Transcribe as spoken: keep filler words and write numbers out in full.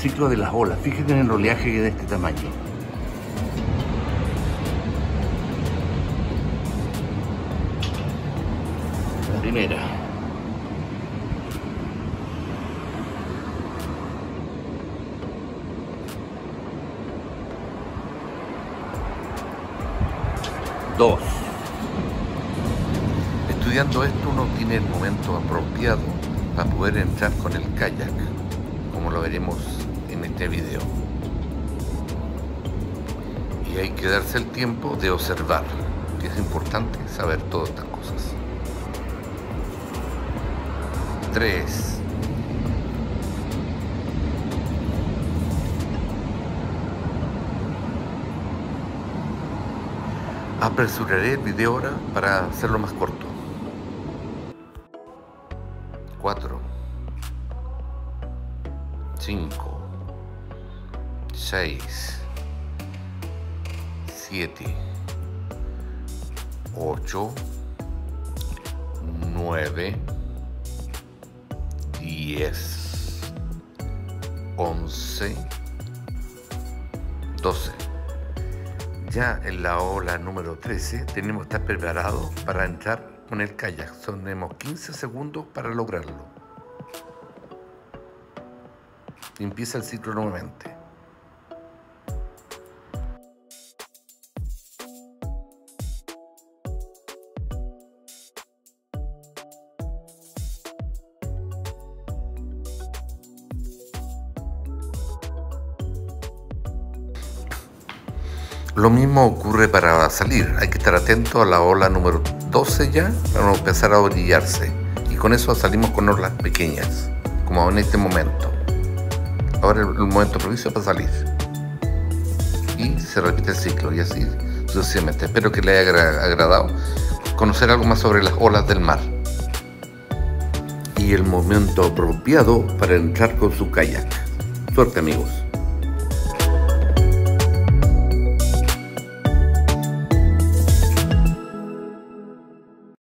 ciclo de las olas. Fíjate en el oleaje de este tamaño. La primera. Dos. Estudiando esto uno tiene el momento apropiado para poder entrar con el kayak, como lo veremos en este video. Y hay que darse el tiempo de observar, que es importante saber todas estas cosas. Tres. Apresuraré el video ahora para hacerlo más corto. Cuatro. Cinco. Seis. Siete. Ocho. Nueve. Diez. Once. Doce. Ya en la ola número trece tenemos que estar preparados para entrar con el kayak. Tenemos quince segundos para lograrlo. Y empieza el ciclo nuevamente. Lo mismo ocurre para salir, hay que estar atento a la ola número doce ya, para no empezar a orillarse. Y con eso salimos con olas pequeñas, como en este momento. Ahora el, el momento propicio para salir. Y se repite el ciclo y así sucesivamente. Espero que les haya agradado conocer algo más sobre las olas del mar. Y el momento apropiado para entrar con su kayak. Suerte, amigos.